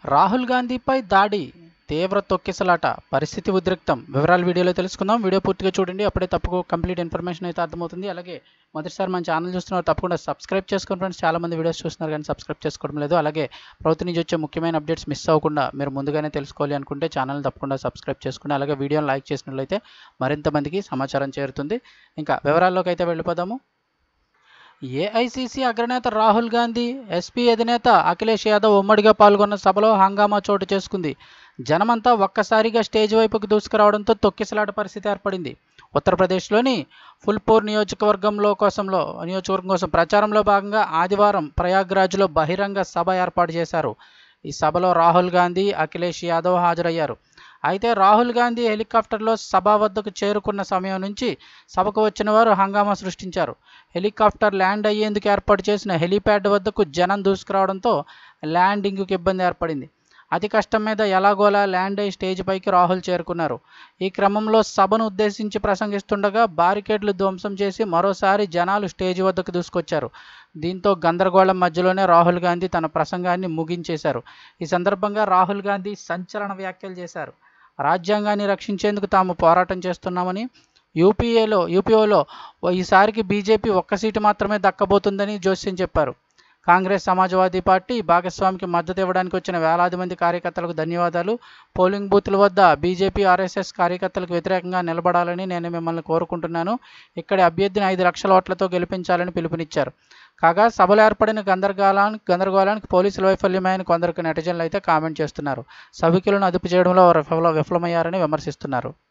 రాహుల్ గాంధీపై దాడి, తీవ్ర తొక్కిసలాట, పరిస్థితి ఉద్రిక్తం. వివరాలు వీడియోలో తెలుసుకుందాం. వీడియో పూర్తిగా చూడండి, అప్పుడే కంప్లీట్ ఇన్ఫర్మేషన్ అయితే అర్థమవుతుంది. అలాగే మొదటిసారి మన ఛానల్ చూస్తున్నారు తప్పకుండా సబ్స్క్రైబ్ చేసుకోండి ఫ్రెండ్స్. చాలామంది వీడియోస్ చూస్తున్నారు కానీ సబ్స్క్రైబ్ చేసుకోవడం లేదు. అలాగే ప్రభుత్వం నుంచి వచ్చే ముఖ్యమైన అప్డేట్స్ మిస్ అవ్వకుండా మీరు ముందుగానే తెలుసుకోవాలి అనుకుంటే ఛానల్ తప్పకుండా సబ్స్క్రైబ్ చేసుకోండి. అలాగే వీడియోని లైక్ చేసినట్లయితే మరింత మందికి సమాచారం చేరుతుంది. ఇంకా వివరాల్లోకి అయితే వెళ్ళిపోదాము. ఏఐసీసీ అగ్రనేత రాహుల్ గాంధీ, ఎస్పీ అధినేత అఖిలేష్ యాదవ్ ఉమ్మడిగా పాల్గొన్న సభలో హంగామా చోటు చేసుకుంది. జనమంతా ఒక్కసారిగా స్టేజ్ వైపుకు దూసుకురావడంతో తొక్కిసలాట పరిస్థితి ఏర్పడింది. ఉత్తరప్రదేశ్లోని ఫుల్పూర్ నియోజకవర్గం కోసం ప్రచారంలో భాగంగా ఆదివారం ప్రయాగ్రాజ్లో బహిరంగ సభ ఏర్పాటు చేశారు. ఈ సభలో రాహుల్ గాంధీ, అఖిలేష్ యాదవ్ హాజరయ్యారు. అయితే రాహుల్ గాంధీ హెలికాప్టర్లో సభ వద్దకు చేరుకున్న సమయం నుంచి సభకు వచ్చిన వారు హంగామా సృష్టించారు. హెలికాప్టర్ ల్యాండ్ అయ్యేందుకు ఏర్పాటు చేసిన హెలీప్యాడ్ వద్దకు జనం దూసుకురావడంతో ల్యాండింగ్కు ఇబ్బంది ఏర్పడింది. అతి కష్టం మీద ఎలాగోలా ల్యాండ్ అయ్యి స్టేజ్ పైకి రాహుల్ చేరుకున్నారు. ఈ క్రమంలో సభను ఉద్దేశించి ప్రసంగిస్తుండగా బారికేడ్లు ధ్వంసం చేసి మరోసారి జనాలు స్టేజ్ వద్దకు దూసుకొచ్చారు. దీంతో గందరగోళం మధ్యలోనే రాహుల్ గాంధీ తన ప్రసంగాన్ని ముగించేశారు. ఈ సందర్భంగా రాహుల్ గాంధీ సంచలన వ్యాఖ్యలు చేశారు. రాజ్యాంగాన్ని రక్షించేందుకు తాము పోరాటం చేస్తున్నామని, యూపీఓలో ఈసారికి బీజేపీ ఒక్క సీటు మాత్రమే దక్కబోతుందని జోస్యం చెప్పారు. కాంగ్రెస్, సమాజ్వాదీ పార్టీ భాగస్వామికి మద్దతు ఇవ్వడానికి వచ్చిన వేలాది మంది కార్యకర్తలకు ధన్యవాదాలు. పోలింగ్ బూత్ల వద్ద బీజేపీ, ఆర్ఎస్ఎస్ కార్యకర్తలకు వ్యతిరేకంగా నిలబడాలని నేను మిమ్మల్ని కోరుకుంటున్నాను. ఇక్కడి అభ్యర్థిని 5 లక్షల ఓట్లతో గెలిపించాలని పిలుపునిచ్చారు. కాగా సభలో ఏర్పడిన గందరగోళానికి పోలీసుల వైఫల్యమైన కొందరికి నెటిజన్లు అయితే కామెంట్ చేస్తున్నారు. సభికులను అదుపు చేయడంలో విఫలమయ్యారని విమర్శిస్తున్నారు.